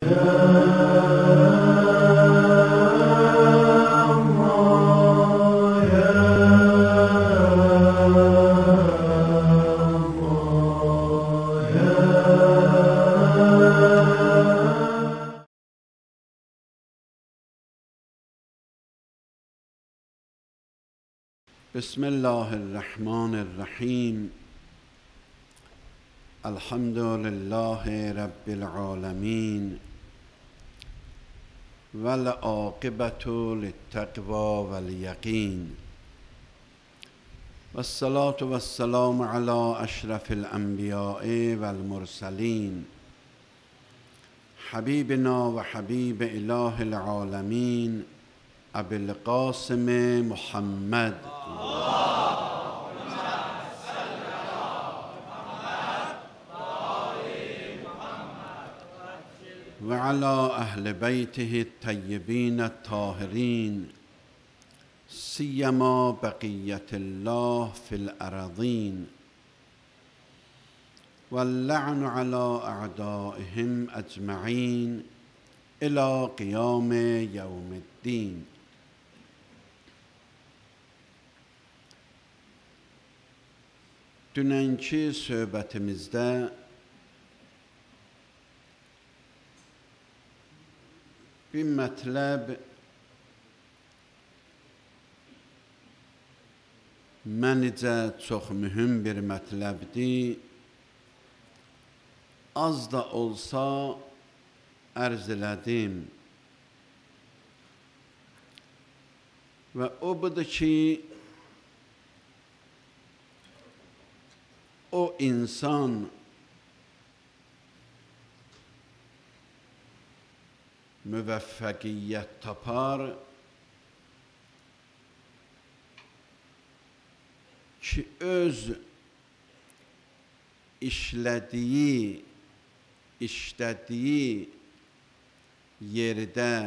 بسم الله الرحمن الرحیم. الحمد لله رب العالمین والعاقبة للتقوى والیقین والصلاة والسلام علی اشرف الانبیاء والمرسلین حبیبنا و حبیب اله العالمین ابی القاسم محمد و علی اهل بیته الطیبین الطاهرین سیما بقیة الله فی الارضین واللعن علی اعدائهم اجمعین الی قیام یوم الدین. Dünənki söhbətimizdə bir mətləb məncə çox mühüm bir mətləbdir. Az da olsa ərz elədim və o budur ki, o insan müvəffəqiyyət tapar ki, öz işlədiyi, işlədiyi yerdə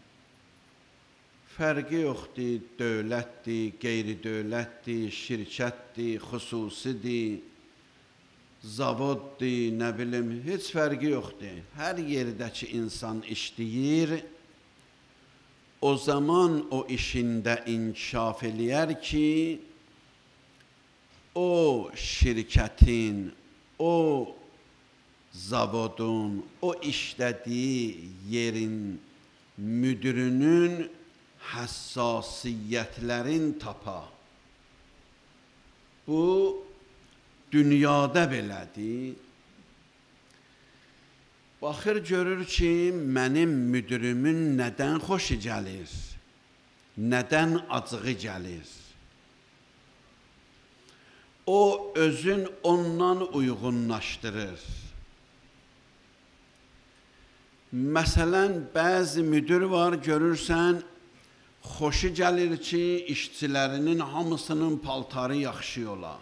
fərqi yoxdur, dövlətdir, qeyri-dövlətdir, şirkətdir, xüsusidir, zavoddur, nə bilim, heç fərqi yoxdur. Hər yerdəki insan işləyir, o zaman o işində inkişaf eləyər ki, o şirkətin, o zavodun, o işlədiyi yerin müdürünün həssasiyyətlərin tapa. Bu, dünyada belədir. Baxır, görür ki, mənim müdürümün nədən xoşu gəlir, nədən acığı gəlir. O, özün ondan uyğunlaşdırır. Məsələn, bəzi müdür var, görürsən, xoşu gəlir ki, işçilərinin hamısının paltarı yaxşı ola.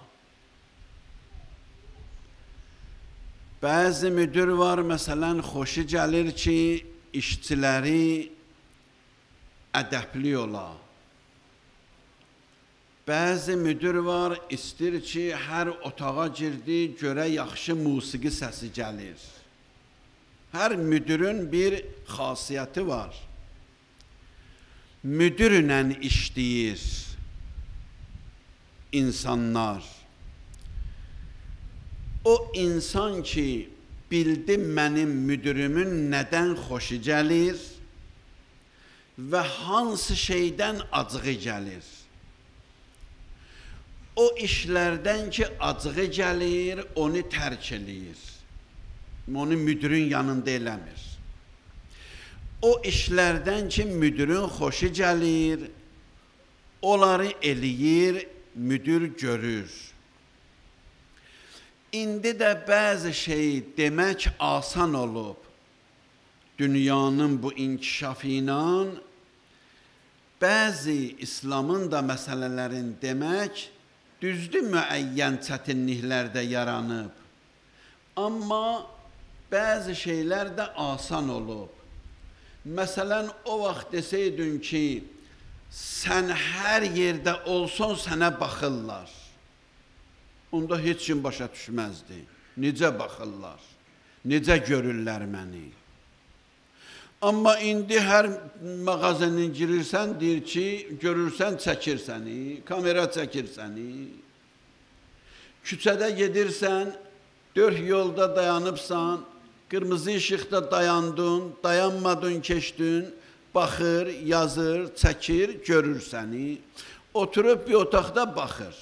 Bəzi müdür var, məsələn, xoşu gəlir ki, işçiləri ədəbli ola. Bəzi müdür var, istəyir ki, hər otağa girdi, görə yaxşı musiqi səsi gəlir. Hər müdürün bir xasiyyəti var. Müdürlə işləyir insanlar. O insan ki, bildi mənim müdürümün nədən xoşu gəlir və hansı şeydən acığı gəlir. O işlərdən ki, acığı gəlir, onu tərk eləyir. Onu müdürün yanında eləmir. O işlərdən ki, müdürün xoşu gəlir, onları eləyir, müdür görür. İndi də bəzi şey demək asan olub. Dünyanın bu inkişafı ilə bəzi İslamın da məsələlərini demək düzdür, müəyyən çətinliklər də yaranıb. Amma bəzi şeylər də asan olub. Məsələn, o vaxt desəydin ki, sən hər yerdə olsan, sənə baxırlar. Onda heç kim başa düşməzdi. Necə baxırlar? Necə görürlər məni? Amma indi hər mağazanın girirsən, deyir ki, görürsən, çəkir səni, kamera çəkir səni. Küçədə gedirsən, 4 yolda dayanıbsan, qırmızı işıqda dayandın, dayanmadın, keçdin, baxır, yazır, çəkir, görür səni. Oturub bir otaqda baxır.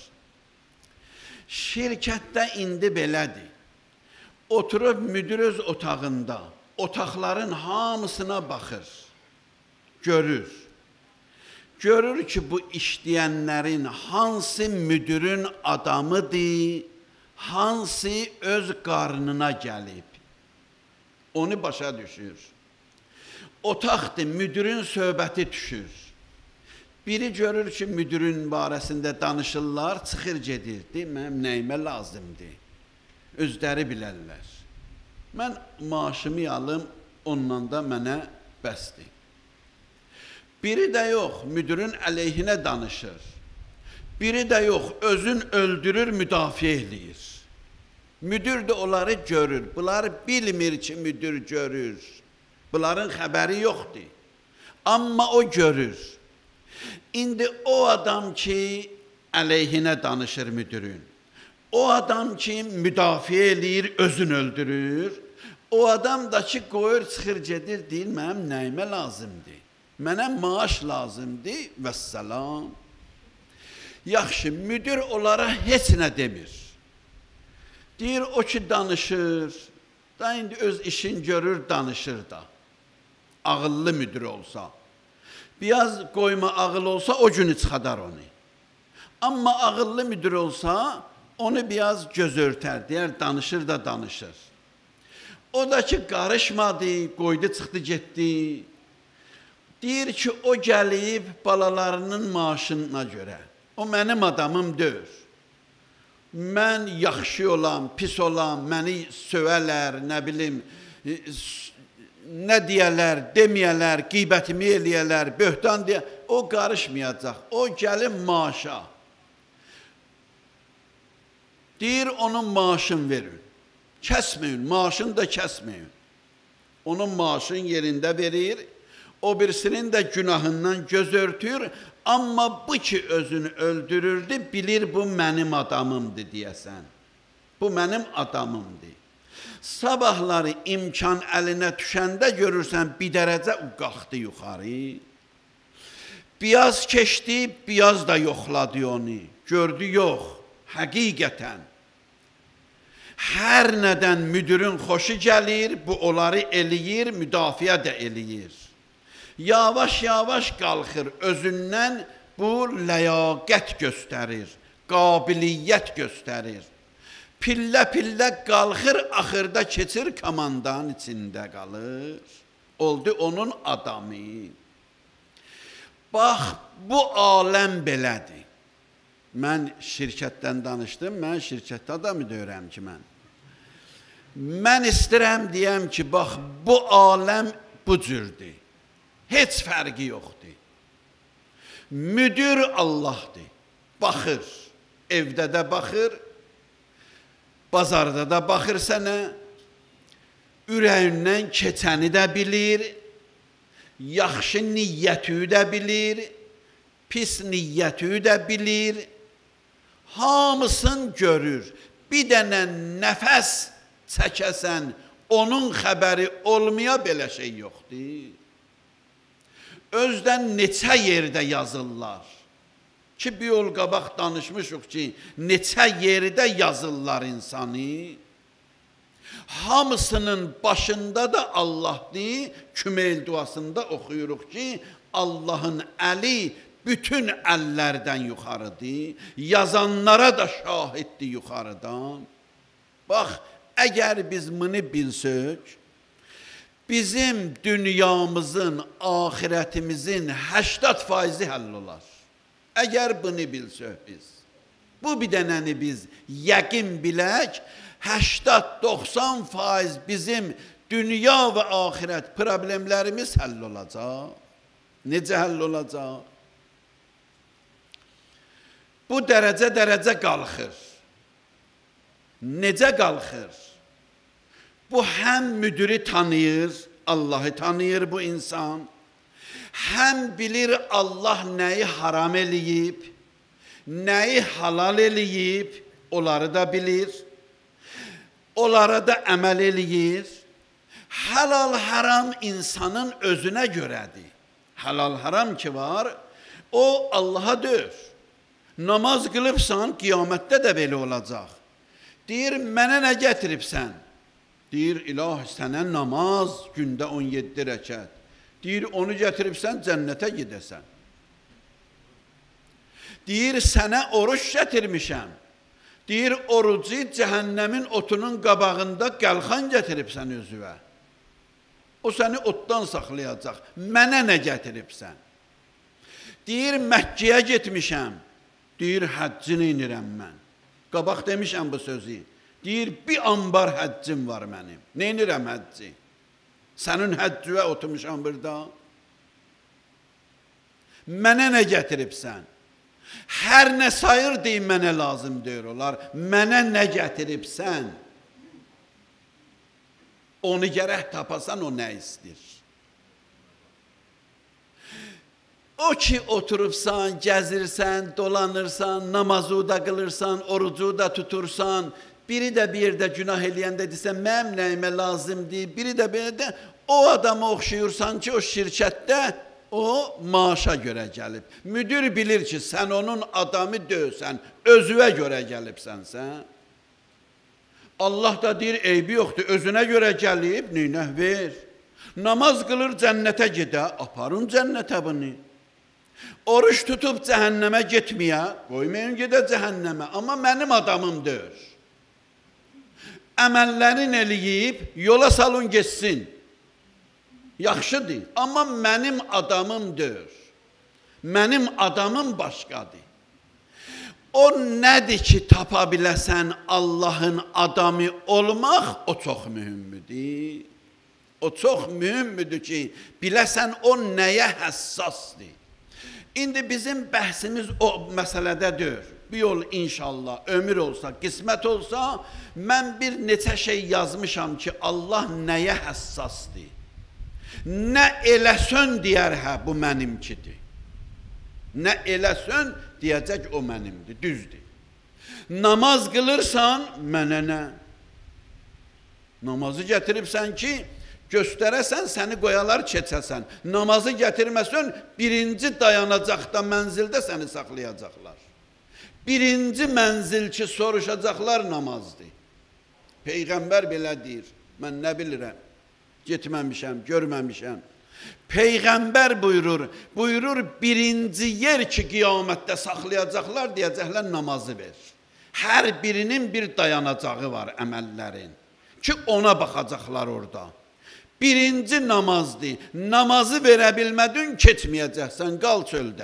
Şirkətdə indi belədir. Oturub müdür öz otağında, otaqların hamısına baxır, görür. Görür ki, bu işləyənlərin hansı müdürün adamıdır, hansı öz qarnına gəlib. Onu başa düşür. Otaqdır, müdürün söhbəti düşür. Biri görür ki, müdürün barəsində danışırlar, çıxır gedirdi, mənim nəyimə lazımdır. Özləri bilərlər. Mən maaşımı alım, ondan da mənə bəsdir. Biri də yox, müdürün əleyhinə danışır. Biri də yox, özün öldürür, müdafiə eləyir. Müdür də onları görür. Bunlar bilmir ki, müdür görür. Bunların xəbəri yoxdur. Amma o görür. İndi o adam ki, əleyhinə danışır müdürün. O adam ki, müdafiə eləyir, özünü öldürür. O adam da ki, qoyur, çıxır, gedir, deyir, mənim nəyimə lazımdır? Mənə maaş lazımdır, vəssalam. Yaxşı, müdür onlara heç nə demir. Deyir, o ki, danışır, da indi öz işin görür, danışır da. Ağıllı müdür olsa. Biraz qoyma ağıl olsa, o günü çıxadar onu. Amma ağıllı müdür olsa, onu biraz göz örtər, deyər, danışır da danışır. O da ki, qarışmadı, qoydu, çıxdı, getdi. Deyir ki, o gəlib balalarının maaşına görə. O mənim adamım deyir. Mən yaxşı olam, pis olam, məni sövələr, nə bilim, nə deyələr, deməyələr, qeybətimi eləyələr, böhtan deyə, o qarışmayacaq. O gəlib maaşa. Deyir, onun maaşını verin. Kəsməyin, maaşını da kəsməyin. Onun maaşını yerində verir, o birisinin də günahından göz örtür, amma bu ki özünü öldürürdü, bilir bu mənim adamımdır deyəsən. Bu mənim adamımdır. Sabahları imkan əlinə düşəndə görürsən, bir dərəcə qalxdı yuxarı. Biyaz keçdi, biyaz da yoxladı onu. Gördü, yox, həqiqətən. Hər nədən müdürün xoşu gəlir, bu onları eləyir, müdafiə də eləyir. Yavaş-yavaş qalxır, özündən bu ləyaqət göstərir, qabiliyyət göstərir. Pillə-pillə qalxır, axırda keçir, komandanın içində qalır. Oldu onun adamı. Bax, bu aləm belədir. Mən şirkətdən danışdım, mən şirkətdə adamı deyirəm ki, mən. Mən istəyirəm deyəm ki, bax, bu aləm bu cürdür. Heç fərqi yoxdur. Müdür Allahdır. Baxır, evdə də baxır, bazarda da baxır sənə, ürəyindən keçəni də bilir, yaxşı niyyəti də bilir, pis niyyəti də bilir, hamısını görür. Bir dənə nəfəs çəkəsən, onun xəbəri olmaya belə şey yoxdur. Özdən neçə yerdə yazırlar ki, bir yol qabaq danışmışıq ki, neçə yerdə yazırlar insanı. Hamısının başında da Allahdır, Kümeyl duasında oxuyuruq ki, Allahın əli bütün əllərdən yuxarıdır, yazanlara da şahiddir yuxarıdan. Bax, əgər biz bunu bilsək, bizim dünyamızın, ahirətimizin 80% həll olar. Əgər bunu bilsək biz, bu bir dənəni biz yəqin bilək, 80-90% bizim dünya və ahirət problemlərimiz həll olacaq. Necə həll olacaq? Bu dərəcə qalxır. Necə qalxır? Bu həm müdürü tanıyır, Allahı tanıyır bu insan. Həm bilir Allah nəyi haram eləyib, nəyi halal eləyib, onları da bilir. Onlara da əməl eləyir. Halal haram insanın özünə görədir. Halal haram ki var, o Allaha dör. Namaz qılıbsan, qiyamətdə də belə olacaq. Deyir, mənə nə gətiribsən? Deyir, ilahi, sənə namaz gündə 17 rəkət. Deyir, onu gətiribsən, cənnətə gedəsən. Deyir, sənə oruç gətirmişəm. Deyir, orucu cəhənnəmin otunun qabağında qəlxan gətiribsən özüvə. O səni otdan saxlayacaq. Mənə nə gətiribsən? Deyir, Məkkəyə getmişəm. Deyir, həccini inirəm mən. Qabaq demişəm bu sözü. Deyir, bir ambar həccim var mənim. Nə inirəm həcci? Sənin həccüvə oturmuşam burada. Mənə nə gətiribsən? Hər nə sayır deyim, mənə lazım deyir olar. Mənə nə gətiribsən? Onu gərək tapasan, o nə istəyir? O ki, oturubsan, gəzirsən, dolanırsan, namazı da qılırsan, orucu da tutursan, biri də bir yerdə günah eləyəndə desən, mənim nəyimə lazımdır, biri də bir yerdə o adamı oxşayırsan ki, o şirkətdə o maaşa görə gəlib. Müdür bilir ki, sən onun adamı döysən, özüvə görə gəlibsənsən. Allah da deyir, eybi yoxdur, özünə görə gəlib, neynə ver. Namaz qılır, cənnətə gedə, aparın cənnətə bunu. Oruç tutub cəhənnəmə getməyə, qoymayın gedə cəhənnəmə, amma mənim adamım deyir. Əməllərin eləyib, yola salın geçsin. Yaxşıdır, amma mənim adamım deyir. Mənim adamım başqadır. O nədir ki, tapa biləsən Allahın adamı olmaq, o çox mühümmüdür. O çox mühümmüdür ki, biləsən o nəyə həssasdır. İndi bizim bəhsimiz o məsələdə deyir. Bir yol inşallah, ömür olsa, qismət olsa, mən bir neçə şey yazmışam ki, Allah nəyə həssasdır. Nə eləsən deyər, hə, bu mənimkidir. Nə eləsən deyəcək, o mənimdir, düzdür. Namaz qılırsan, mənə nə? Namazı gətiribsən ki, göstərəsən, səni qoyalar keçəsən. Namazı gətirməsən, birinci dayanacaqda, mənzildə səni saxlayacaqlar. Birinci mənzil ki, soruşacaqlar namazdır. Peyğəmbər belə deyir, mən nə bilirəm, getməmişəm, görməmişəm. Peyğəmbər buyurur, birinci yer ki, qiyamətdə saxlayacaqlar, deyəcəklər, namazı ver. Hər birinin bir dayanacağı var əməllərin ki, ona baxacaqlar orada. Birinci namazdır. Namazı verə bilmədin, keçməyəcəksən, qal çöldə.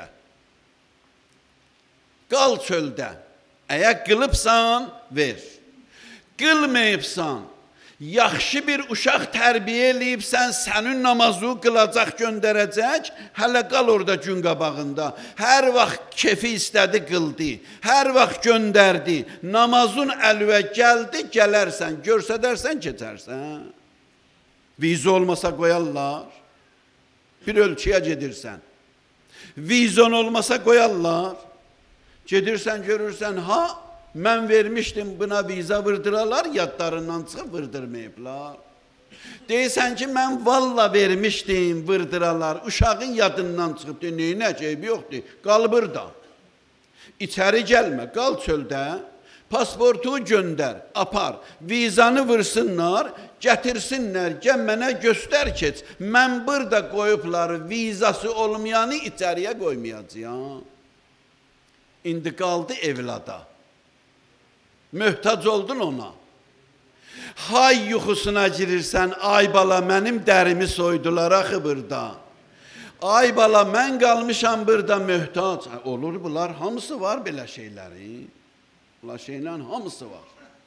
Qal çöldə. Əgər qılıbsan, ver. Qılmayıbsan, yaxşı bir uşaq tərbiyə eləyibsən, sənin namazı qılacaq, göndərəcək, hələ qal orada gün qabağında. Hər vaxt kefi istədi, qıldı. Hər vaxt göndərdi. Namazın əlvə gəldi, gələrsən, görsədərsən, keçərsən. Viza olmasa qoyarlar, bir ölçüyə gedirsən. Vizon olmasa qoyarlar, gedirsən, görürsən, ha, mən vermişdim buna viza vırdıralar, yadlarından çıxıb vırdırmayıblar. Deyirsən ki, mən valla vermişdim vırdıralar, uşağın yadından çıxıb, neynə ceybi yoxdur, qal burada. İçəri gəlmə, qal çöldə. Pasportu göndər, apar, vizanı vırsınlar, gətirsinlər, gəl mənə göstər keç. Mən burada qoyublar, vizası olmayanı içəriyə qoymayacağım. İndi qaldı evlada. Möhtac oldun ona. Hay yuxusuna girirsən, ay bala mənim dərimi soydular axı burada. Ay bala mən qalmışam burada möhtac. Olur bunlar, hamısı var belə şeyləri. Bunlar şeylərin hamısı var.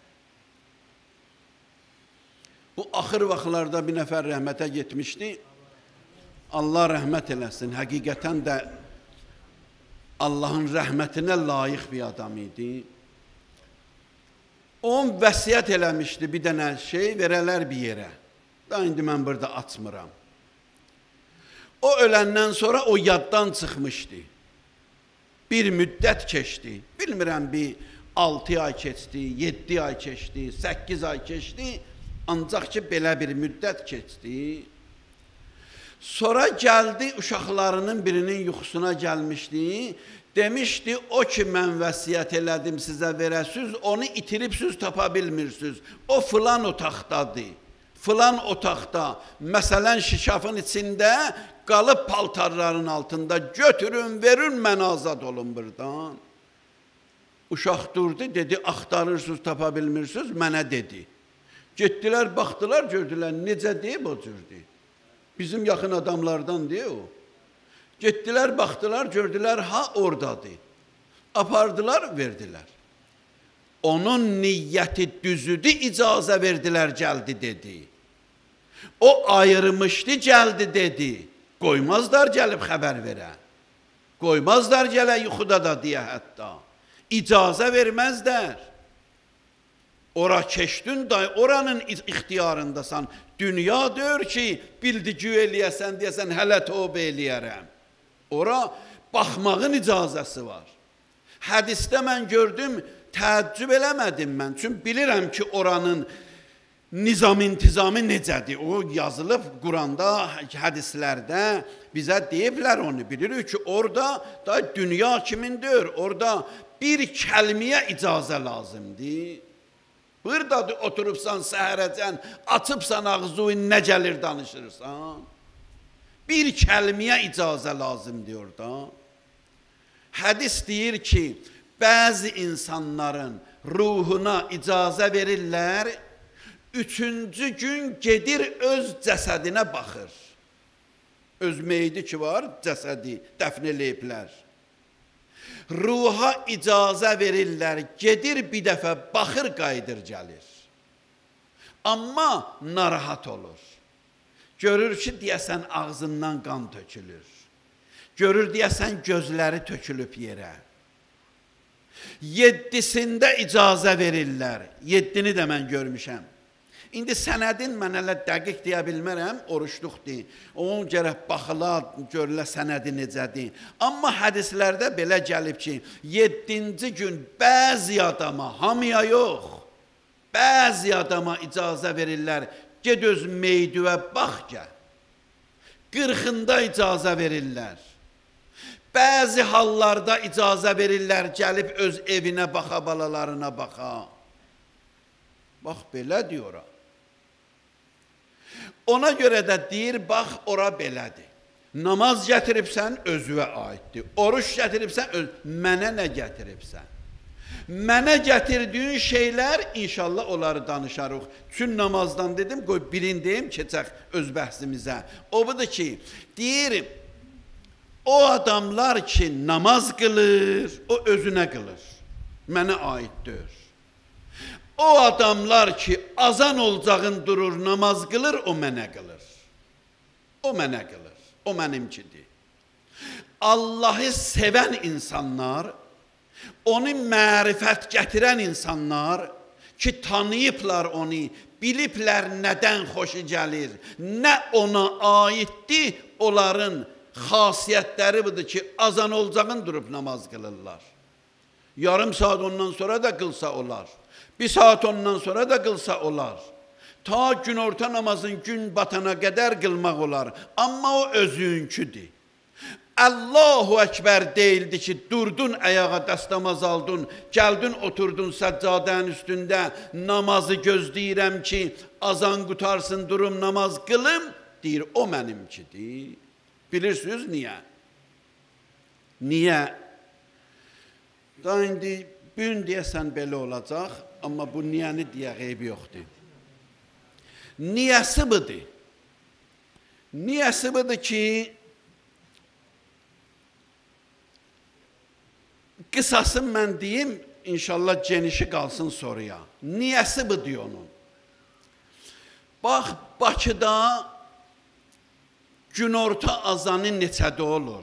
Bu axır vaxtlarda bir nəfər rəhmətə getmişdi. Allah rəhmət eləsin. Həqiqətən də Allahın rəhmətinə layiq bir adam idi. On vəsiyyət eləmişdi bir dənə şey verələr bir yerə. Da indi mən burada açmıram. O öləndən sonra o yaddan çıxmışdı. Bir müddət keçdi. Bilmirəm, bir 6 ay keçdi, 7 ay keçdi, 8 ay keçdi. Ancaq ki, belə bir müddət keçdi. Sonra gəldi, uşaqlarının birinin yuxusuna gəlmişdi. Demişdi, o ki, mən vəsiyyət elədim sizə verəsiz, onu itiribsiz, tapa bilmirsiniz. O filan otaqdadır. Filan otaqda, məsələn, şikafın içində, qalıb paltarların altında, götürün, verin, mən azad olun buradan. Uşaq durdu, dedi, axtarırsınız, tapa bilmirsiniz, mənə dedi. Getdilər, baxdılar, gördülər, necə deyib o cürdür. Bizim yaxın adamlardan deyə o. Getdilər, baxdılar, gördülər, ha, oradadır. Apardılar, verdilər. Onun niyyəti düzüdü, icazə verdilər, gəldi, dedi. O ayırmışdı, gəldi, dedi. Qoymazlar gəlib xəbər verə. Qoymazlar gələ yuxuda da deyə hətta. İcazə verməzlər. Ora keçdin, oranın ixtiyarındasan. Dünya deyir ki, bildiği eləyəsən, deyəsən, hələ tövbə eləyərəm. Ora baxmağın icazəsi var. Hədisdə mən gördüm, təəccüb eləmədim mən. Çünki bilirəm ki, oranın nizam-intizamı necədir. O yazılıb Quranda, hədislərdə bizə deyiblər onu. Bilirik ki, orada da dünya kimindir? Orada bir kəlməyə icazə lazımdır. Burada oturubsan səhərəcən, açıbsan ağzı, nə gəlir danışırsan. Bir kəlməyə icazə lazımdır orada. Hədis deyir ki, bəzi insanların ruhuna icazə verirlər, 3-cü gün gedir öz cəsədinə baxır. Öz meyidi ki var, cəsədi dəfn eləyiblər. Ruha icazə verirlər, gedir bir dəfə baxır, qayıdır, gəlir. Amma narahat olur. Görür ki, deyəsən ağzından qan tökülür. Görür, deyəsən gözləri tökülüb yerə. 7-sində icazə verirlər. 7-ni də mən görmüşəm. İndi sənədin mən hələ dəqiq deyə bilmərəm, oruçluqdur. Onun gərək baxıla, görülə sənədi necədir. Amma hədislərdə belə gəlib ki, 7-ci gün bəzi adama, hamıya yox, bəzi adama icazə verirlər, ged öz meydüvə bax gəl. 40-ında icazə verirlər. Bəzi hallarda icazə verirlər, gəlib öz evinə baxa, balalarına baxa. Bax, belə deyir ora. Ona görə də deyir, bax, ora belədir. Namaz gətiribsən, özüvə aiddir. Oruç gətiribsən, mənə nə gətiribsən? Mənə gətirdiyin şeylər, inşallah onları danışarıq. Çün namazdan dedim, qoy birindeyim, keçək öz bəhsimizə. O budur ki, deyir, o adamlar ki, namaz qılır, o özünə qılır. Mənə aiddir. O adamlar ki, azan olacağın durur, namaz qılır, o mənə qılır. O mənə qılır, o mənimkidir. Allahı sevən insanlar, onu mərifət gətirən insanlar ki, tanıyıblar onu, biliblər nədən xoşu gəlir, nə ona aiddir, onların xasiyyətləri budur ki, azan olacağın durub namaz qılırlar. Yarım saat ondan sonra da qılsa olar. Bir saat ondan sonra da qılsa olar. Ta gün orta namazın gün batana qədər qılmaq olar. Amma o özünküdür. Allahu Ekber deyildi ki, durdun ayağa, dəstəmaz aldın, gəldin, oturdun səccadənin üstündə, namazı gözləyirəm ki, azan qutarsın, durum namaz qılım, deyir, o mənimkidir. Bilirsiniz niyə? Niyə? Da indi gün deyəsən belə olacaq, amma bu niyəni deyə qeybi yoxdur. Niyəsi budur. Niyəsi budur ki, qısasın mən deyim, inşallah genişi qalsın soruya. Niyəsi budur onun. Bax, Bakıda günorta azanı neçədə olur?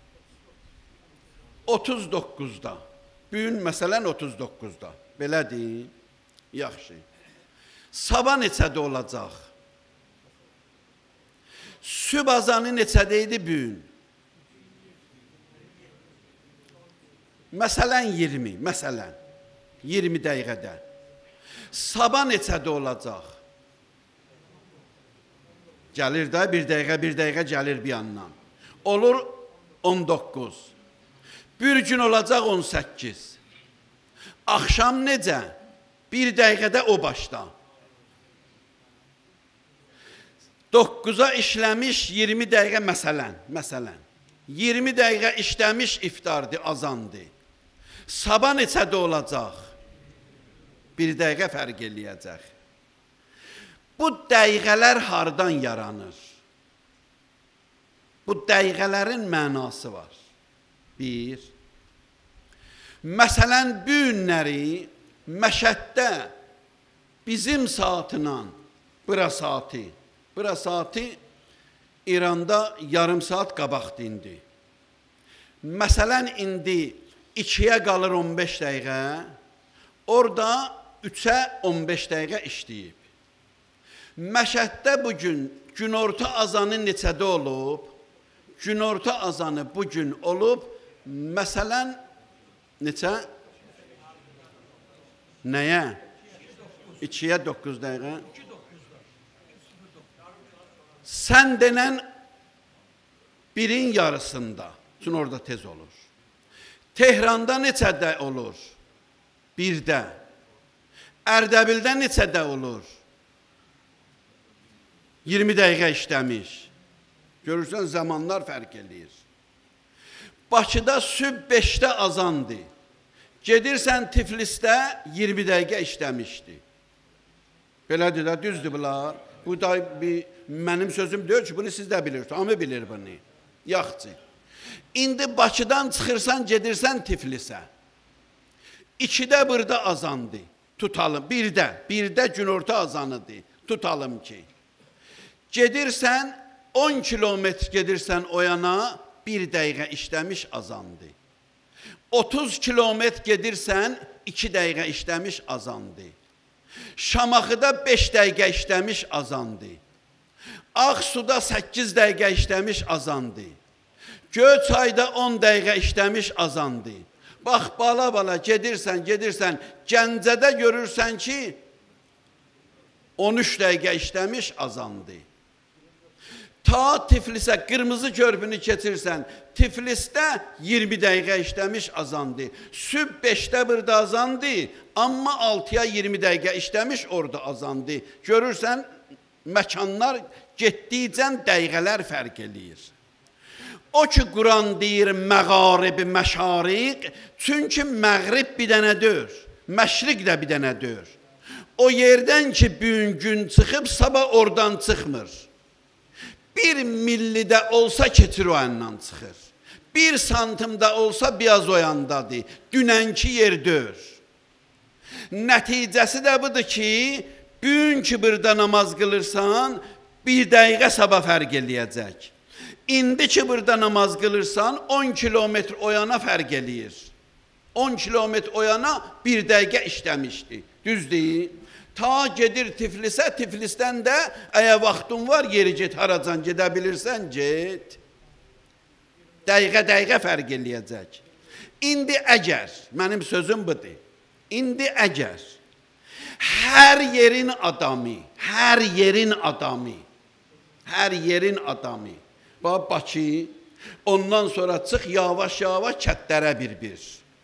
39-da. Bugün məsələn 39-da. Belədir, yaxşı. Sabah neçədə olacaq? Süb azanı neçədə idi bu gün? Məsələn 20, məsələn 20 dəqiqədə. Sabah neçədə olacaq? Gəlir də bir dəqiqə gəlir bir yandan. Olur 19. Bir gün olacaq 18. Axşam necə? Bir dəqiqədə o başda. 9-a işləmiş 20 dəqiqə məsələn. 20 dəqiqə işləmiş iftardır, azandır. Sabah neçədə olacaq? Bir dəqiqə fərq eləyəcək. Bu dəqiqələr hardan yaranır? Bu dəqiqələrin mənası var. Bir, məsələn, bu günləri Məşəddə bizim saatla, bura saati İranda yarım saat qabaqdı indi. Məsələn, indi 2-yə qalır 15 dəqiqə, orada 3-ə 15 dəqiqə işləyib. Məşəddə bugün günorta azanı neçədə olub? Günorta azanı bugün olub, məsələn, neçə? Nəyə? 2-yə 9 dəqiqə. Sən denən birin yarısında, üçün orada tez olur. Tehranda neçədə olur? 1-də. Ərdəbildə neçədə olur? 20 dəqiqə işləmiş. Görürsən, zamanlar fərq eləyir. Bakıda süb 5-də azandı. Gedirsən Tiflisdə 20 dəqiqə işləmişdi. Belədir də, düzdür bunlar. Bu da mənim sözüm deyil ki, bunu siz də bilirsiniz. Hamı bilir bunu. Yaxçı. İndi Bakıdan çıxırsan, gedirsən Tiflisə. 2-də burada azandı. Tutalım. 1-də günorta azanıdır. Tutalım ki. Gedirsən, 10 kilometr gedirsən o yana, 1 dəqiqə işləmiş azandı. 30 kilometr gedirsən, 2 dəqiqə işləmiş azandı. Şamaxıda 5 dəqiqə işləmiş azandı. Ağsuda 8 dəqiqə işləmiş azandı. Göyçayda 10 dəqiqə işləmiş azandı. Bax, bala gedirsən, Gəncədə görürsən ki, 13 dəqiqə işləmiş azandı. Ta Tiflisə, qırmızı körpünü keçirsən, Tiflisdə 20 dəqiqə işləmiş azandı. Süb 5-də burada azandı, amma 6-ya 20 dəqiqə işləmiş orada azandı. Görürsən, məkanlar getdikcə dəqiqələr fərq eləyir. O ki, Quran deyir, məğarib, məşariq, çünki məğrib bir dənədir, məşriq də bir dənədir. O yerdən ki, gün çıxıb, sabah oradan çıxmır. 1 millidə olsa keçir o yandan çıxır. 1 santimdə olsa biraz o yandadır. Dünənki yerdir. Nəticəsi də budur ki, gün ki burada namaz qılırsan, 1 dəqiqə sabah fərq eləyəcək. İndi ki burada namaz qılırsan, 10 kilometr o yana fərq eləyir. 10 kilometr o yana 1 dəqiqə işləmişdi. Düzdür? Ta gedir Tiflisə, Tiflisdən də əgər vaxtın var, yeri get, haracan gedə bilirsən, get. Dəqiqə fərq eləyəcək. İndi əgər, mənim sözüm budur, indi əgər hər yerin adamı, Bakı, ondan sonra çıx yavaş kətlərə bir.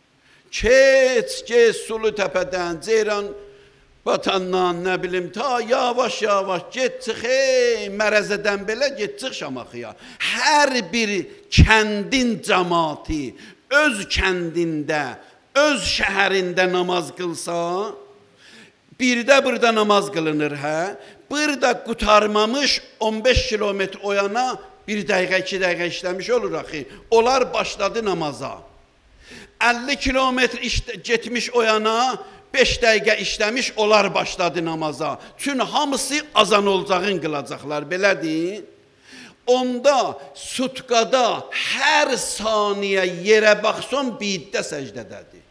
Keç, Sulu təpədən, Ceyran Batandan, nə bilim, ta yavaş get çıx, Mərəzədən belə get çıx Şamaxıya. Hər bir kəndin cəmaati öz kəndində, öz şəhərində namaz qılsa, birdə burada namaz qılınır, burada qutarmamış 15 kilometr o yana 1 dəqiqə, 2 dəqiqə işləmiş olur axı. Onlar başladı namaza. 50 kilometr getmiş o yana 5 dəqiqə işləmiş, onlar başladı namaza. Çünki hamısı azan olacağın qılacaqlar, belədir. Onda sutqada hər saniyə yerə baxsan, biddə səcdədədir.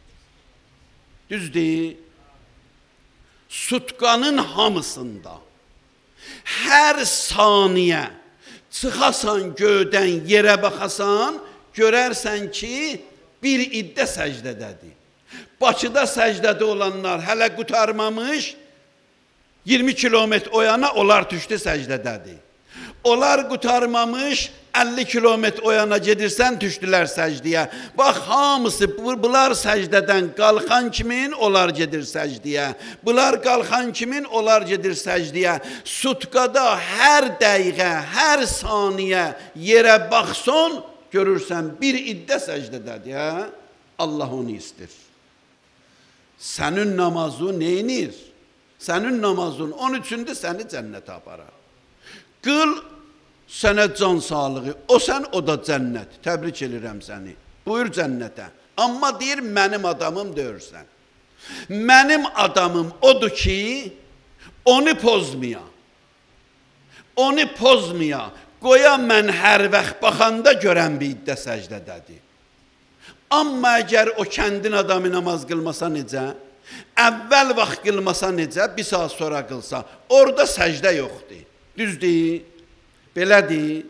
Düzdür? Sutqanın hamısında hər saniyə Çıxasan göydən yerə baxasan, görərsən ki, bir iddə səcdədədir. Bakıda səcdədə olanlar hələ qutarmamış, 20 kilometr o yana onlar düşdü səcdədədir. Onlar qutarmamış, 50 kilometr o yana gedirsən, düşdülər səcdiyə. Bax, hamısı, bunlar səcdədən qalxan kimin, onlar gedir səcdiyə. Bunlar qalxan kimin, onlar gedir səcdiyə. Sutqada hər dəqiqə, hər saniyə yerə baxson, görürsən, bir iddə səcdədədir, hə? Allah onu istir. Sənin namazın neynir? Sənin namazın, onun üçündür səni cənnətə aparar. Qıl, sənə can sağlığı, o sən, o da cənnət. Təbrik edirəm səni. Buyur cənnətə. Amma deyir, mənim adamım deyirsən. Mənim adamım odur ki, onu pozmaya. Onu pozmaya. Qoya mən hər vaxt baxanda görən bir iddə səcdədədir. Amma əgər o kəndin adamı namaz qılmasa necə? Əvvəl vaxt qılmasa necə? Bir saat sonra qılsa. Orada səcdə yoxdur. Düzdür? Belədir.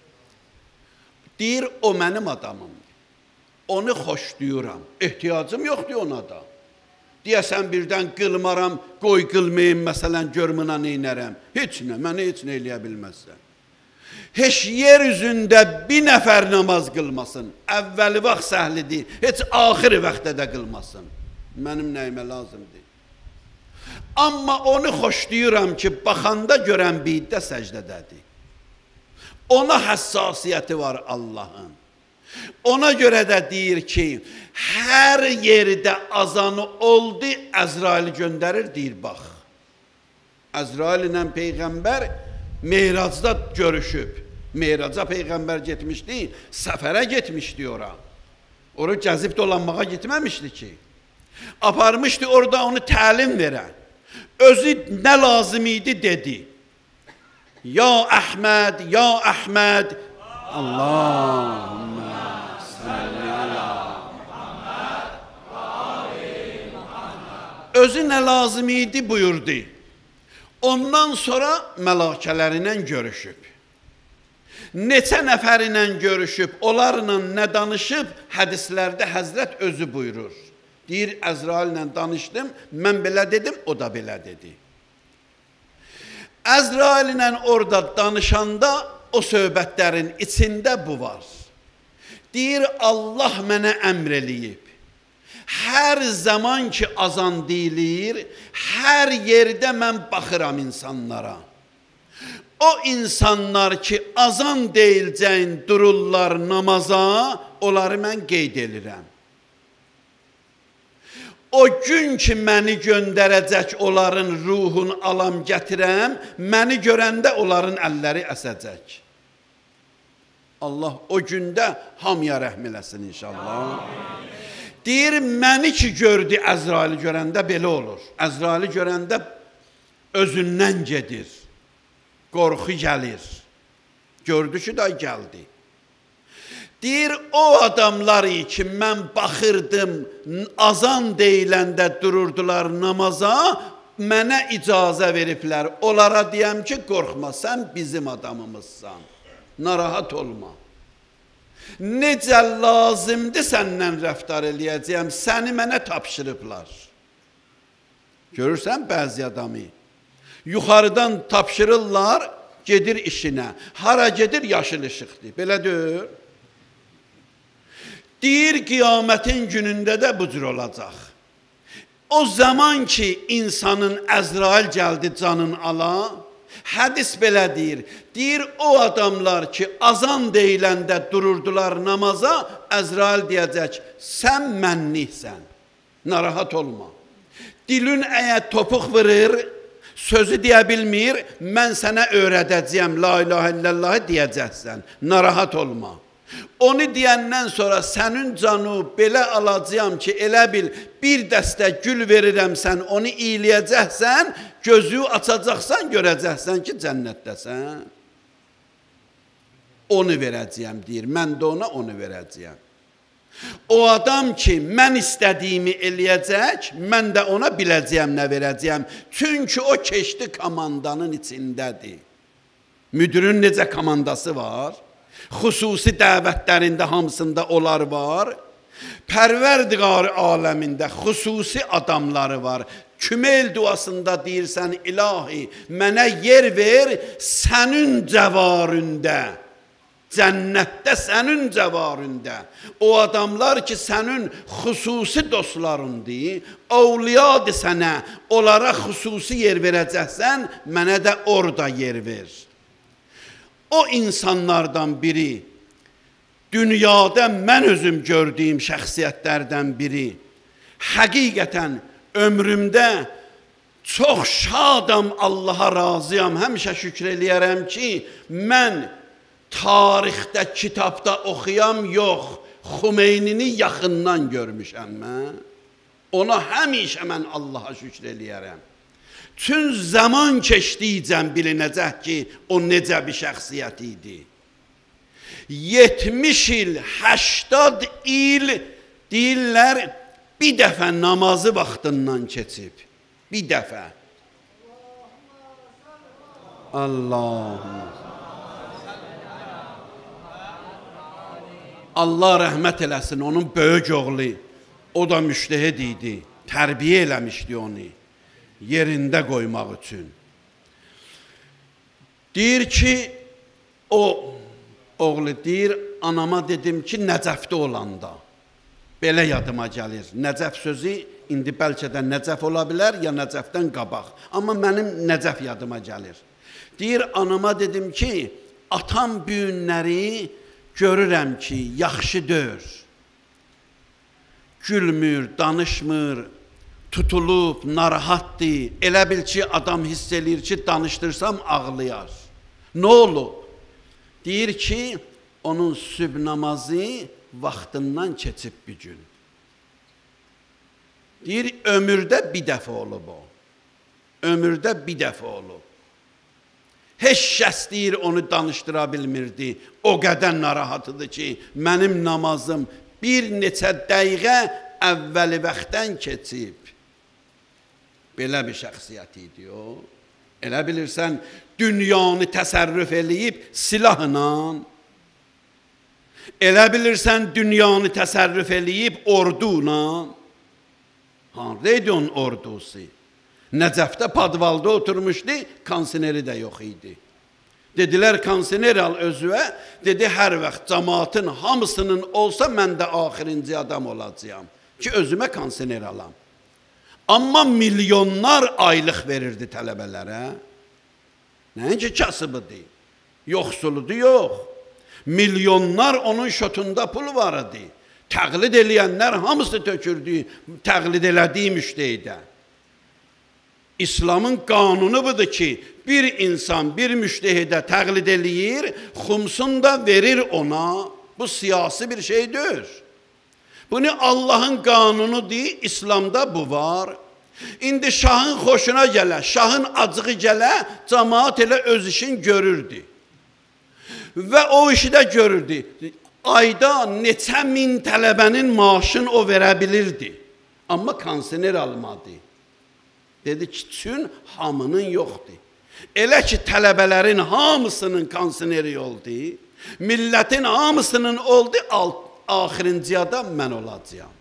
Deyir, o mənim adamımdır. Onu xoşlayıram. Ehtiyacım yoxdur ona da. Deyəsən birdən qılmaram, qoy qılmayım, məsələn, görmünə neynərəm. Heç nə, mənə heç nə eləyə bilməzsən. Heç yer üzündə bir nəfər namaz qılmasın. Əvvəli vaxt səhlidir, heç axırı vaxtda da qılmasın. Mənim nəyimə lazımdır. Amma onu xoşlayıram ki, baxanda görən bir iddə səcdədədir. Ona həssasiyyəti var Allahın. Ona görə də deyir ki, hər yerdə azanı oldu, Əzraili göndərir, deyir, bax. Əzrail ilə Peyğəmbər Meyracda görüşüb. Meyraca Peyğəmbər getmişdi, səfərə getmişdi ora. Ora gəzib dolanmağa getməmişdi ki. Aparmışdı orada onu təlim verən. Özü nə lazım idi dedi. Ya Əhməd, ya Əhməd. Allahümmə salli ala Muhammed və ali Muhammed. Özü nə lazım idi buyurdu. Ondan sonra mələkələrlə görüşüb. Neçə nəfərlə görüşüb, onlarla nə danışıb, hədislərdə Həzrət özü buyurur. Deyir, Əzraillə danışdım, mən belə dedim, o da belə dedi. Əzraillə orada danışanda o söhbətlərin içində bu var. Deyir, Allah mənə əmr eləyib. Hər zaman ki azan deyilir, hər yerdə mən baxıram insanlara. O insanlar ki azan deyilcəyin dururlar namaza, onları mən qeyd edirəm. O gün ki məni göndərəcək, onların ruhunu alam gətirəm, məni görəndə onların əlləri əsəcək. Allah o gündə hamıya rəhm eləsin inşallah. Deyir, məni ki gördü Əzraili görəndə belə olur. Əzraili görəndə özündən gedir, qorxu gəlir. Gördü ki, da gəldi. Deyir, o adamlar ki, mən baxırdım, azan deyiləndə dururdular namaza, mənə icazə veriblər. Onlara deyəm ki, qorxma, sən bizim adamımızsan, narahat olma. Necə lazımdır səndən rəftar eləyəcəyəm, səni mənə tapşırıblar. Görürsən bəzi adamı, yuxarıdan tapşırırlar, gedir işinə. Hara gedir, yaşıl işıqdır, belə deyir. Deyir, qiyamətin günündə də bu cür olacaq. O zaman ki, insanın Əzrail gəldi canın ala, hədis belə deyir. Deyir, o adamlar ki, azan deyiləndə dururdular namaza, Əzrail deyəcək, sən mənliksən, narahat olma. Dilin əgər topuq vırır, sözü deyə bilmir, mən sənə öyrədəcəyəm, la ilahə illallahı deyəcəksən, narahat olma. Onu deyəndən sonra sənin canı belə alacağım ki, elə bil bir dəstə gül verirəm sən, onu iyiləyəcəksən, gözü açacaqsan, görəcəksən ki, cənnətdəsən. Onu verəcəyəm, deyir, mən də ona onu verəcəyəm. O adam ki, mən istədiyimi eləyəcək, mən də ona biləcəyəm, nə verəcəyəm. Çünki o keçdi komandanın içindədir. Müdürün necə komandası var? Xüsusi dəvətlərində hamısında onlar var. Pərverdigar aləmində xüsusi adamları var. Kümel duasında deyirsən, ilahi, mənə yer ver, sənin cəvaründə. Cənnətdə sənin cəvaründə. O adamlar ki, sənin xüsusi dostlarındır, avliyadır sənə, onlara xüsusi yer verəcəksən, mənə də orada yer ver. O insanlardan biri, dünyada mən özüm gördüyüm şəxsiyyətlərdən biri, həqiqətən ömrümdə çox şadam, Allaha razıyam, həmişə şükür eləyərəm ki, mən tarixdə, kitabda oxuyam, yox, Xumeynini yaxından görmüşəm mən. Ona həmişə mən Allaha şükür eləyərəm. Tüm zaman keçdikcə bilinəcək ki, o necə bir şəxsiyyət idi. 70 il, 80 il deyirlər, bir dəfə namazı vaxtından keçib. Bir dəfə. Allahım. Allah rəhmət eləsin, onun böyük oğlu, o da müştəhid idi, tərbiyə eləmişdi onu, yerində qoymaq üçün. Deyir ki, o oğlu deyir, anama dedim ki, Nəcəfdə olanda, belə yadıma gəlir, Nəcəf sözü, indi bəlkə də Nəcəf ola bilər, ya Nəcəfdən qabaq, amma mənim Nəcəf yadıma gəlir. Deyir, anama dedim ki, atam büyünləri, görürəm ki, yaxşı dör, gülmür, danışmır, tutulub, narahatdır, elə bil ki, adam hiss eləyir ki, danışdırsam ağlayar. Nə olub? Deyir ki, onun sübh namazı vaxtından keçib bir gün. Deyir, ömürdə bir dəfə olub o. Ömürdə bir dəfə olub. Heç kəs deyir, onu danışdıra bilmirdi. O qədər narahatıdır ki, mənim namazım bir neçə dəqiqə əvvəli vaxtdan keçib. Belə bir şəxsiyyət idi o. Elə bilirsən, dünyanı təsərrüf eləyib silahla. Elə bilirsən, dünyanı təsərrüf eləyib orduyla. Hanrıydı onun ordusu? Nəcəfdə padvalda oturmuşdu, konsineri də yox idi. Dedilər, konsineri al özüvə, dedi, hər vaxt cəmaatın hamısının olsa, mən də axirinci adam olacağam ki, özümə konsineri alam. Amma milyonlar aylıq verirdi tələbələrə. Nəinki kasıbıdır, yoxsuludur, yox. Milyonlar onun şotunda pul var idi. Təqlid eləyənlər hamısı tökürdü, təqlid elədiyi müştəhidə. İslamın qanunu budur ki, bir insan bir müştehidə təqlid eləyir, xumsunu da verir ona. Bu siyasi bir şeydir. Bunu Allahın qanunudur, İslamda bu var. İndi şahın xoşuna gələ, şahın acığı gələ, cəmaat elə öz işin görürdü. Və o işi də görürdü. Ayda neçə min tələbənin maaşını o verə bilirdi. Amma konsener almadı. Dedi ki, çün hamının yoxdur. Elə ki, tələbələrin hamısının konseneri oldu, millətin hamısının oldu, axirinci adam mən olacağam.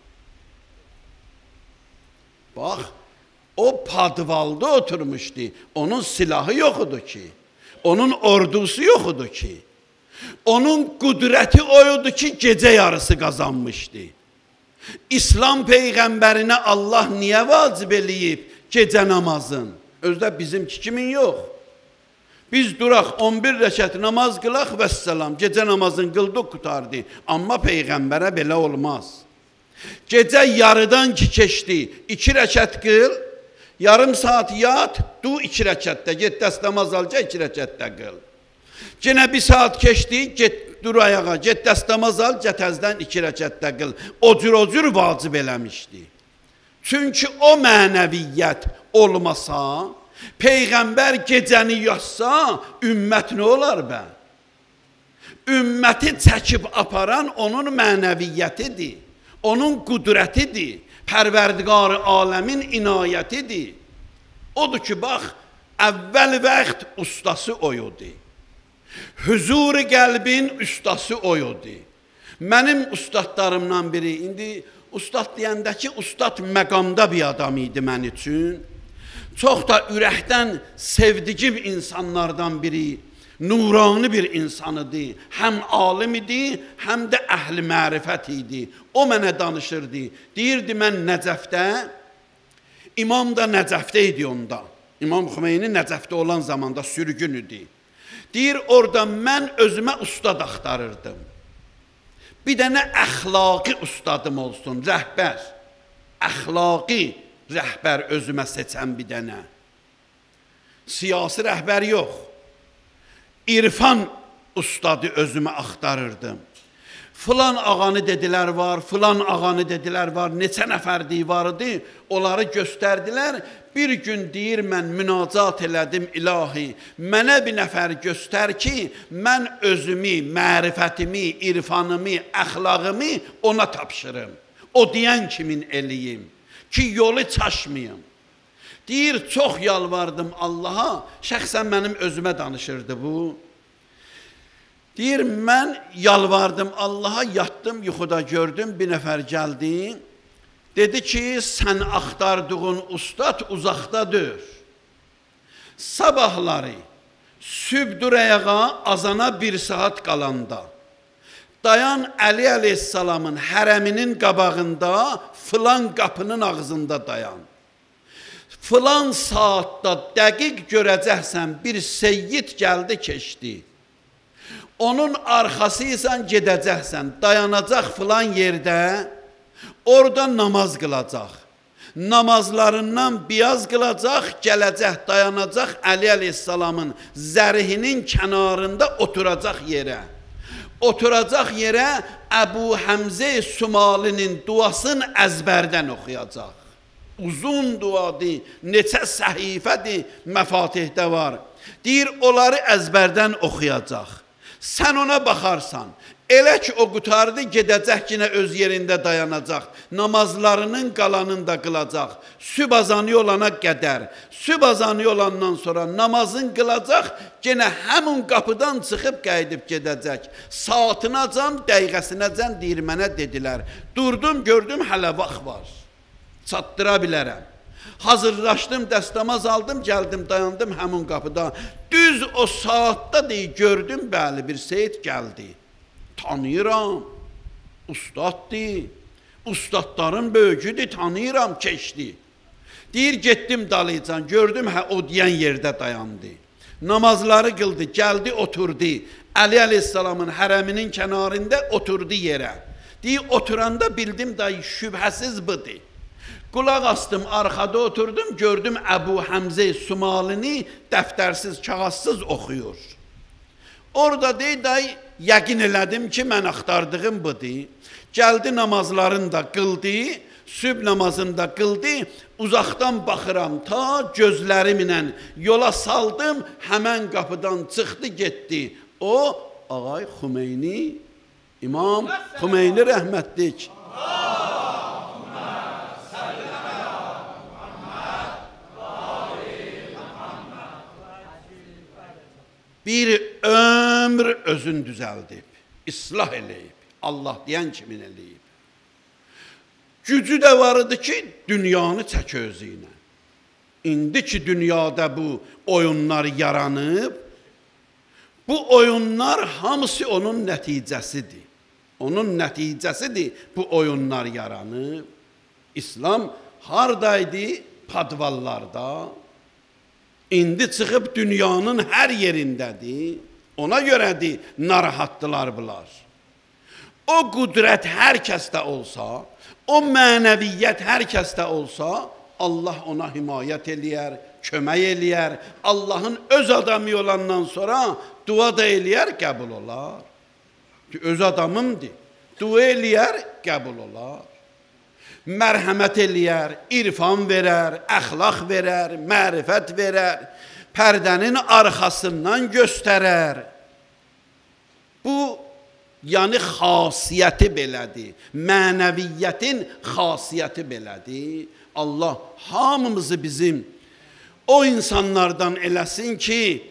Bax, o padvalda oturmuşdu, onun silahı yoxudur ki, onun ordusu yoxudur ki, onun qüdrəti oyudur ki, gecə yarısı qazanmışdı. İslam Peyğəmbərinə Allah niyə vacib eləyib gecə namazın? Özdə bizimki kimin yox. Biz duraq 11 rəkət namaz qılaq və səlam, gecə namazın qıldıq qutardı. Amma Peyğəmbərə belə olmaz. Gecə yarıdan ki keçdi, 2 rəkət qıl, yarım saat yat, du 2 rəkətdə, get dəst namaz al, 2 rəkətdə qıl. Yenə 1 saat keçdi, get dur ayağa, get dəst namaz al, təzdən 2 rəkətdə qıl. O cür vacib eləmişdi. Çünki o mənəviyyət olmasa, Peyğəmbər gecəni yazsa, ümmət nə olar bə? Ümməti çəkib aparan onun mənəviyyətidir, onun qüdrətidir, Pərverdigar aləmin inayətidir. Odur ki, bax, əvvəl vaxt ustası oyudur. Huzur qəlbin ustası oyudur. Mənim ustadlarımdan biri, indi ustad deyəndə ki, ustad məqamda bir adam idi mən üçün. Çox da ürəkdən sevdiyim insanlardan biri, nurani bir insan idi. Həm alim idi, həm də əhl-i mərifət idi. O mənə danışırdı. Deyirdi, mən Nəcəfdə, İmam da Nəcəfdə idi onda. İmam Xümeyni Nəcəfdə olan zamanda sürgün idi. Deyir, orada mən özümə ustad axtarırdım. Bir dənə əxlaqi ustadım olsun, rəhbər. Əxlaqi rəhbər özümə seçən bir dənə. Siyasi rəhbər yox. İrfan ustadı özümə axtarırdım. Filan ağanı dedilər var, filan ağanı dedilər var, neçə nəfərdiyi var idi, onları göstərdilər. Bir gün deyir, mən münacat elədim, ilahi, mənə bir nəfər göstər ki, mən özümü, mərifətimi, irfanımı, əxlaqımı ona tapşırım. O deyən kimin eləyim ki, yolu çaşmayım. Deyir, çox yalvardım Allaha, şəxsən mənim özümə danışırdı bu. Deyir, mən yalvardım Allaha, yatdım, yuxuda gördüm, bir nəfər gəldi. Dedi ki, sən axtardığın ustad uzaqdadır. Sabahları sübdürəyağa azana bir saat qalanda dayan Əli əleyhissalamın hərəminin qabağında filan qapının ağzında dayan. Filan saatda dəqiq görəcəksən bir seyyid gəldi keçdi. Onun arxasıysan gedəcəksən, dayanacaq filan yerdə, orada namaz qılacaq. Namazlarından biyaz qılacaq, gələcək, dayanacaq Əli əleyhissalamın zərhinin kənarında oturacaq yerə. Oturacaq yerə Əbu Həmzə Sumalinin duasını əzbərdən oxuyacaq. Uzun duadır, neçə səhifədir, məfatihdə var. Deyir, onları əzbərdən oxuyacaq. Sən ona baxarsan, elə ki o qutardı, gedəcək yine öz yerində dayanacaq. Namazlarının qalanını da qılacaq. Sübh azanı olana qədər. Sübh azanı olandan sonra namazın qılacaq, yine həmin qapıdan çıxıb qayıdıb gedəcək. Saatinacan, dəqiqəsinacan deyir, mənə dedilər. Durdum, gördüm, hələ vaxt var. Çatdıra bilərəm. Hazırlaşdım, dəstəmaz aldım, gəldim, dayandım həmin qapıda. Düz o saatda deyir, gördüm, bəli, bir seyid gəldi. Tanıyıram, ustaddır, ustadların böyücüdür, tanıyıram, keçdi. Deyir, getdim dalıcan, gördüm, o deyən yerdə dayandı. Namazları qıldı, gəldi, oturdu. Əli əleyhissalamın hərəminin kənarında oturdu yerə. Deyir, oturanda bildim, dayı, şübhəsiz budur. Qulaq astım, arxada oturdum, gördüm Əbu Həmzə Sumalini dəftərsiz, kağızsız oxuyur. Orada deyir, dayı, yəqin elədim ki, mən axtardığım budur. Gəldi namazlarını da qıldı, sübh namazını da qıldı, uzaqdan baxıram, ta gözlərimlə yola saldım, həmən qapıdan çıxdı, getdi. O, ağay Xümeyni, İmam Xümeyni rəhmətlik. Bir ömr özün düzəldib, islah eləyib, Allah deyən kimin eləyib. Gücü də var idi ki, dünyanı çək özü ilə. İndi ki, dünyada bu oyunlar yaranıb, bu oyunlar hamısı onun nəticəsidir. Onun nəticəsidir bu oyunlar yaranıb. İslam haradaydı? Padvallarda. İndi çıxıb dünyanın hər yerindədir. Ona görədir, narahatdılar bunlar. O qüdrət hər kəsdə olsa, o mənəviyyət hər kəsdə olsa, Allah ona himayət eləyər, kömək eləyər. Allahın öz adamı olandan sonra dua da eləyər, qəbul olar. Öz adamımdır. Dua eləyər, qəbul olar. Mərhəmət eləyər, irfan verər, əxlaq verər, mərifət verər, pərdənin arxasından göstərər. Bu, yəni xasiyyəti belədir, mənəviyyətin xasiyyəti belədir. Allah hamımızı bizim o insanlardan eləsin ki,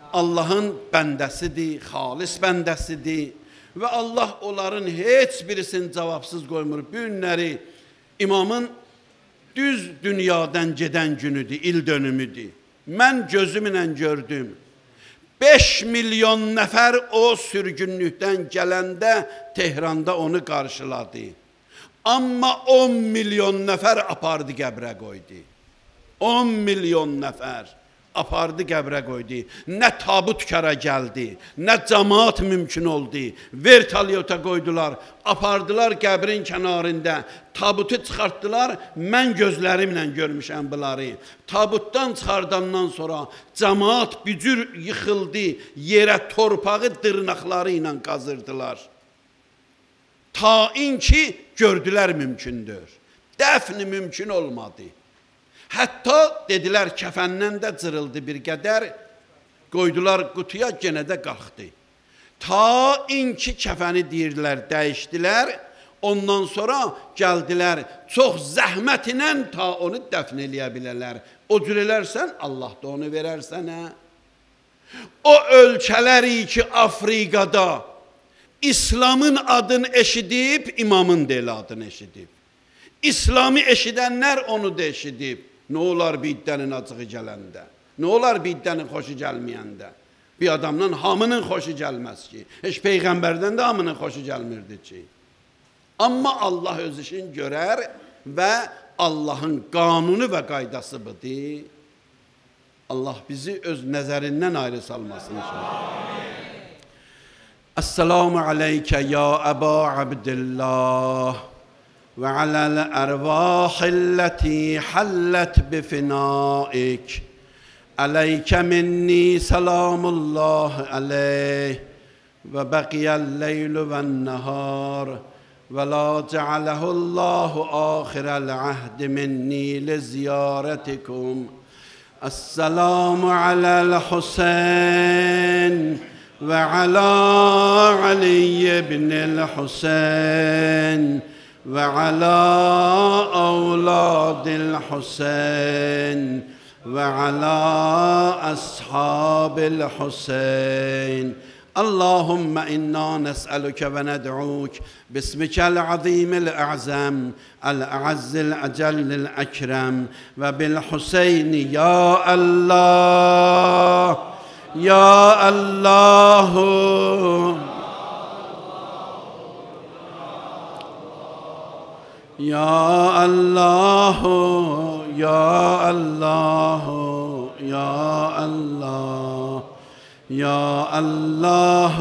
Allahın bəndəsidir, xalis bəndəsidir və Allah onların heç birisini cavabsız qoymur. Bu günləri imamın düz dünyadan gedən günüdür, il dönümüdür. Mən gözümlə gördüm. 5 milyon nəfər o sürgünlükdən gələndə Tehranda onu qarşıladı. Amma 10 milyon nəfər apardı qəbrə qoydu. 10 milyon nəfər apardı qəbrə qoydu. Nə tabut kara gəldi, nə cəmaat mümkün oldu. Vertolyota qoydular, apardılar qəbrin kənarında. Tabutu çıxartdılar, mən gözlərimlə görmüşəm bunları. Tabutdan çıxardandan sonra cəmaat bücür yıxıldı, yerə torpağı dırnaqları ilə qazırdılar. Ta ki gördülər mümkündür. Dəfni mümkün olmadı. Hətta dedilər kəfəndən də cırıldı bir qədər, qoydular qutuya, genə də qalxdı. Ta ki kəfəni deyirlər, dəyişdilər, ondan sonra gəldilər, çox zəhmətinə ta onu dəfn eləyə bilərlər. O cür elərsən, Allah da onu verər sənə. O ölkələri ki, Afrikada İslamın adını eşidib, imamın da elə adını eşidib. İslamı eşidənlər onu da eşidib. Nə olar biddənin acığı gələndə? Nə olar biddənin xoşu gəlməyəndə? Bir adamdan hamının xoşu gəlməz ki. Heç Peyğəmbərdən də hamının xoşu gəlmirdi ki. Amma Allah öz işini görər və Allahın qanunu və qaydası budur. Allah bizi öz nəzərindən ayrı salmasın inşallah. Esselamu aleykə ya Əba Abdillah. وعلى الأرواح التي حلت بفنائك عليك مني سلام الله عليه وبقي الليل والنهار ولا جعله الله آخر العهد مني لزيارتكم السلام على الحسين وعلى علي بن الحسين وعلى أولاد الحسين وعلى أصحاب الحسين اللهم إنا نسألك وندعوك باسمك العظيم الأعظم الأعز الأجل الأكرم وبالحسين يا الله يا الله يا الله يا الله يا الله يا الله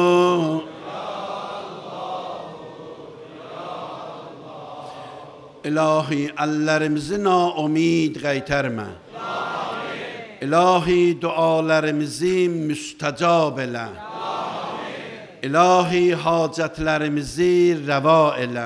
İlahi əllərimizi naumid qaytarma. İlahi dualarımızı müstəcab elə. İlahi hacətlərimizi rəva elə.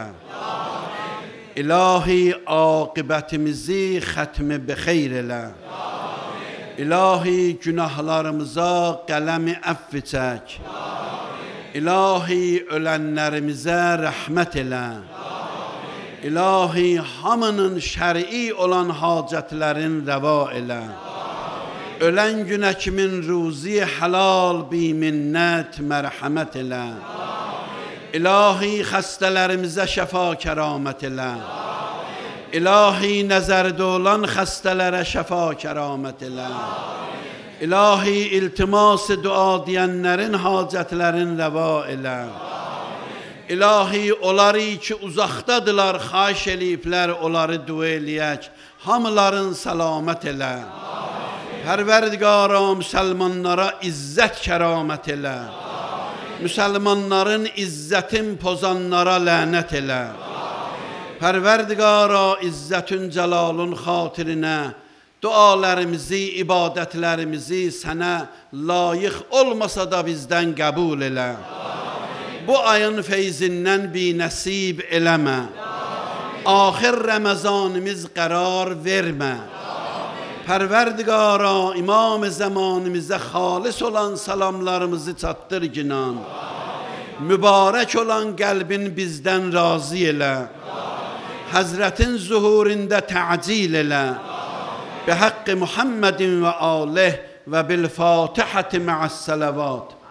İlahi aqibətimizi xətmi bixeyr elə. İlahi günahlarımıza qələmi əfv çək. İlahi ölənlərimizə rəhmət elə. İlahi hamının şəri olan hacətlərin rəva elə. Ölən günə kimin ruzi halal biminnət mərhəmət elə. İlahi xəstələrimizə şəfa kəramət elə. İlahi nəzərdə olan xəstələrə şəfa kəramət elə. İlahi iltimas dua deyənlərin hacətlərin rəva elə. İlahi onları ki uzaqdadılar, xahiş eləyiblər, onları dua eləyək. Hamıların səlamət elə. Pərverdigara müsəlmanlara izzət kəramət elə. Müsəlmanların izzətin pozanlara lənət elə. Pərverdigara izzətün cəlalun xatirinə dualarımızı, ibadətlərimizi sənə layiq olmasa da bizdən qəbul elə. Bu ayın feyzindən binəsib eləmə. Axir Ramazanımız qərar vermə. Pərverdigara imam zamanımıza xalis olan salamlarımızı çatdır ginan. Mübarək olan qəlbin bizdən razı elə. Həzrətin zuhurində təcil elə. Bi haqqi Muhammedin və alih və bil-Fatihəti mə'əs-sələvat.